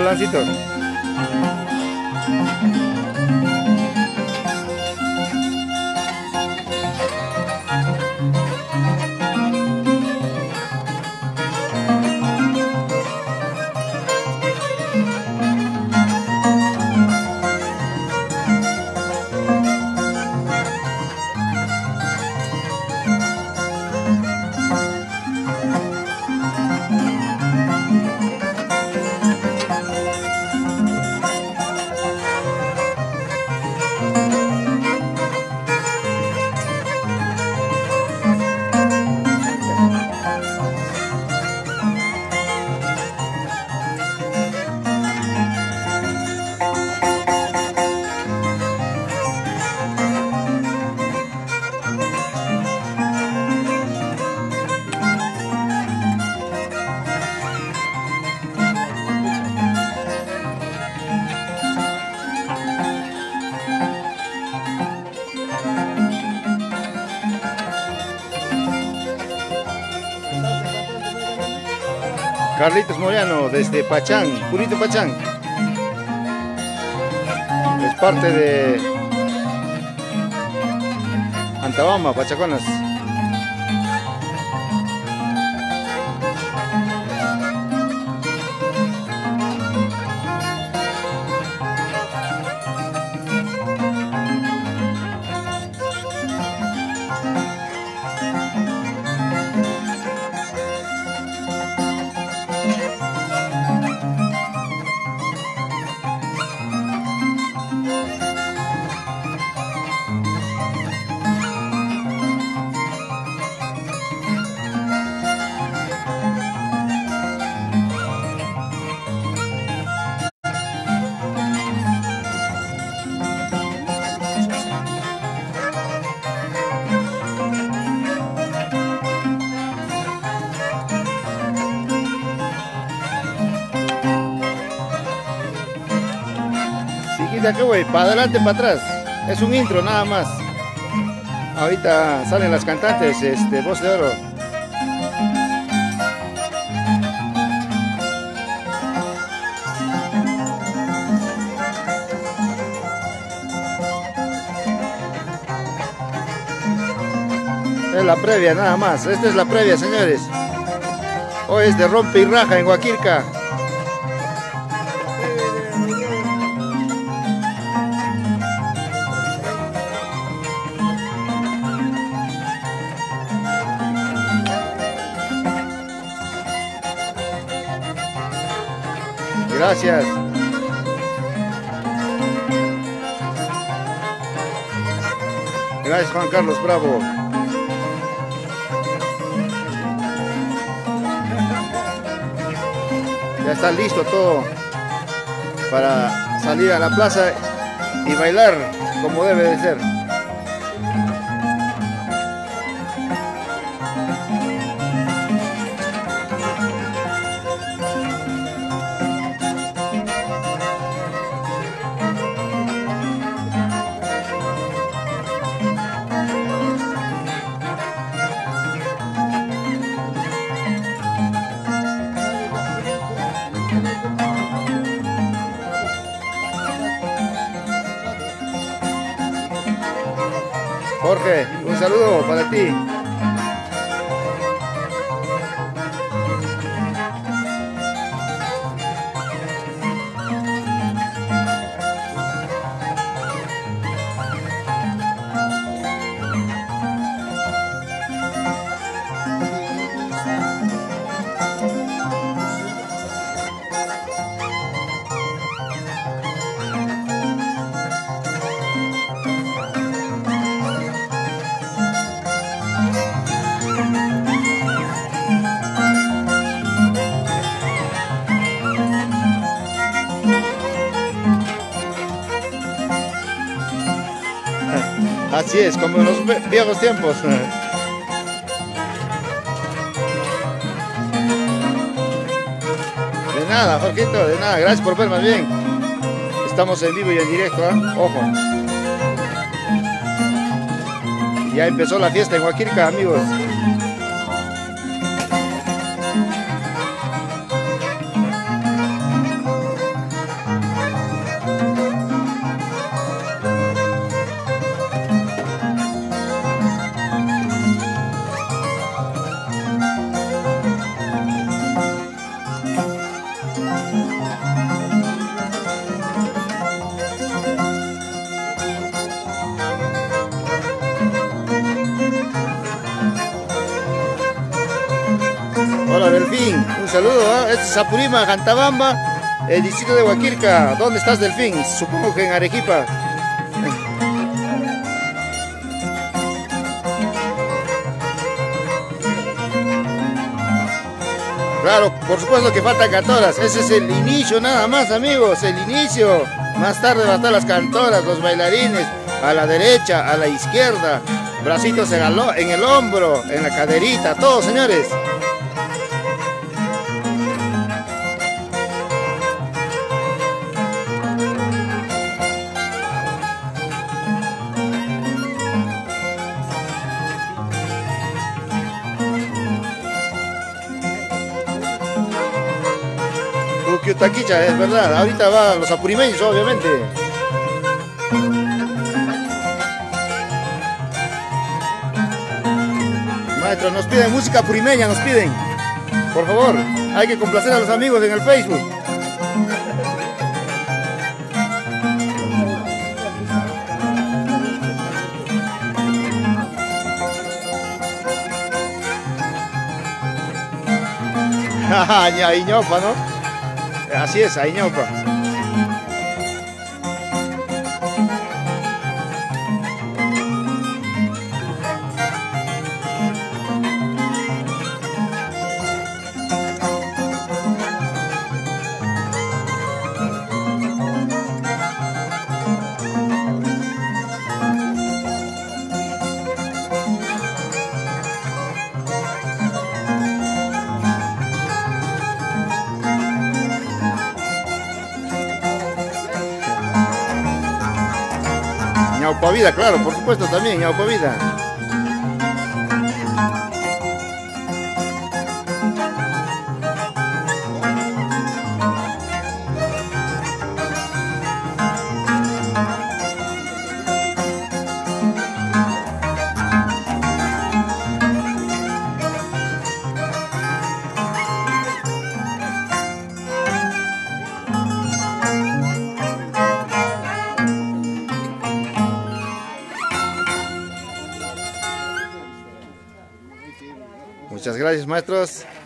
Alancito. Carlitos Moyano desde Pachán, Purito Pachán. Es parte de Antabama, Pachaconas. ¿Qué voy? Para adelante, para atrás. Es un intro nada más. Ahorita salen las cantantes, Voz de Oro. Es la previa nada más. Esta es la previa, señores. Hoy es de rompe y raja en Huaquilca. Gracias. Gracias, Juan Carlos Bravo. Ya está listo todo para salir a la plaza y bailar como debe de ser. Jorge, un saludo para ti. Así es, como en los viejos tiempos. De nada, Jorgito, de nada. Gracias por verme bien. Estamos en vivo y en directo, ¿eh? Ojo. Ya empezó la fiesta en Huaquilca, amigos. Un saludo, ¿eh? Este es Apurima, Jantabamba, el distrito de Huaquilca. ¿Dónde estás, Delfín? Supongo que en Arequipa. Claro, por supuesto que faltan cantoras. Ese es el inicio nada más, amigos, el inicio. Más tarde van a estar las cantoras, los bailarines, a la derecha, a la izquierda, bracitos en el hombro, en la caderita, todos, señores. Taquicha, es verdad, ahorita van los apurimeños, obviamente. Maestro, nos piden música apurimeña, nos piden. Por favor, hay que complacer a los amigos en el Facebook. Jaja, ñopa, ¿no? Así es, Añopa. Ñaupa Vida, claro, por supuesto también, Ñaupa Vida. Muchas gracias, maestros.